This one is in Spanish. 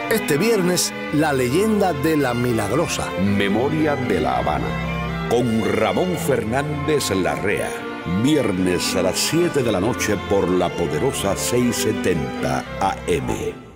Este viernes, la leyenda de la Milagrosa. Memoria de La Habana. Con Ramón Fernández Larrea. Viernes a las 7 de la noche por la poderosa 670 AM.